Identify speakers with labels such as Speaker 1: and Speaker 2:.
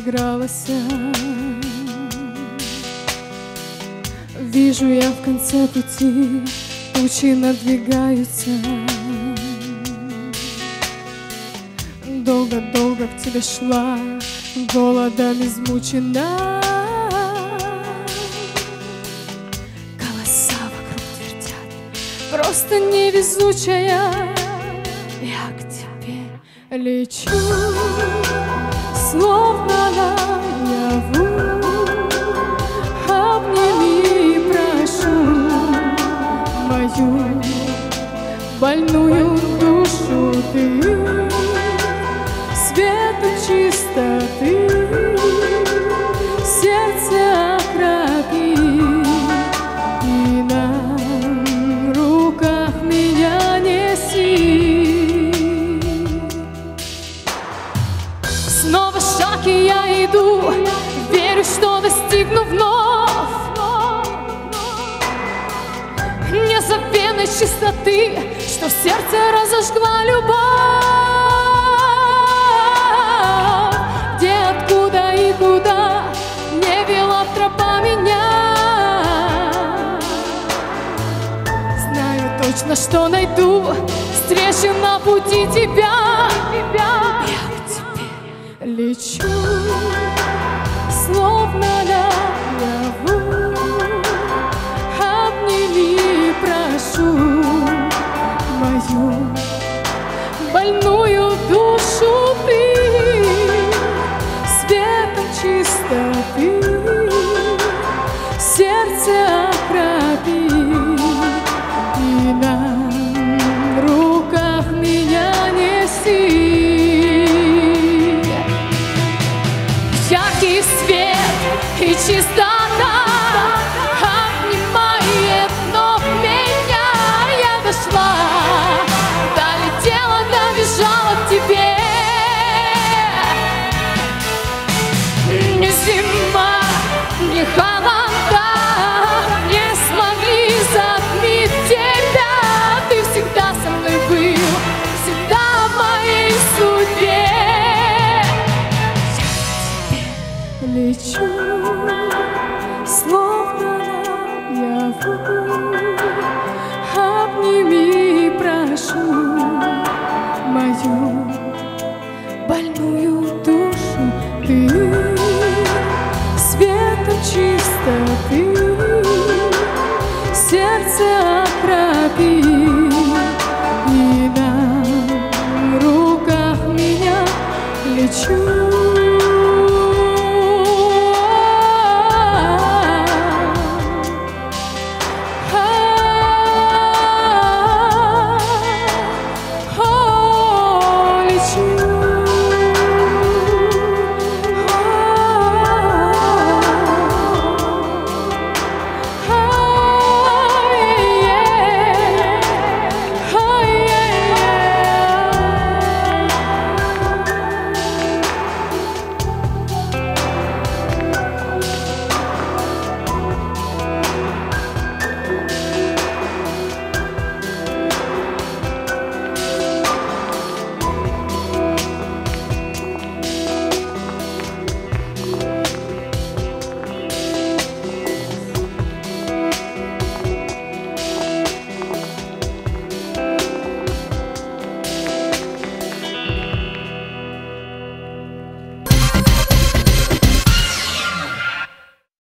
Speaker 1: разыгралась. Вижу я в конце пути, тучи надвигаются. Долго-долго к тебе шла, голодом измучена. Голоса вокруг твердят, просто невезучая. Я к тебе лечу, словно наяву. Обними, прошу, мою больную душу ты, светом чистоты, сердце окропи, и на руках меня неси. Снова шаг, и я иду, верю, что достигну вновь незабвенной чистоты, что в сердце разожгла любовь. Где, откуда и куда не вела тропа меня, знаю точно, что найду встречу на пути тебя. Я к тебе лечу, словно наяву. Обними, прошу, мою больную душу ты, светом чистоты, сердце окропи, и на руках меня неси. Яркий свет и чистота обнимает вновь меня. Я дошла, долетела, добежала к тебе. Ни зима, ни холода не смогли затмить тебя. Ты всегда со мной был, всегда в моей судьбе. Я к тебе лечу, словно наяву. Обними, прошу, мою больную душу ты, светом чистоты,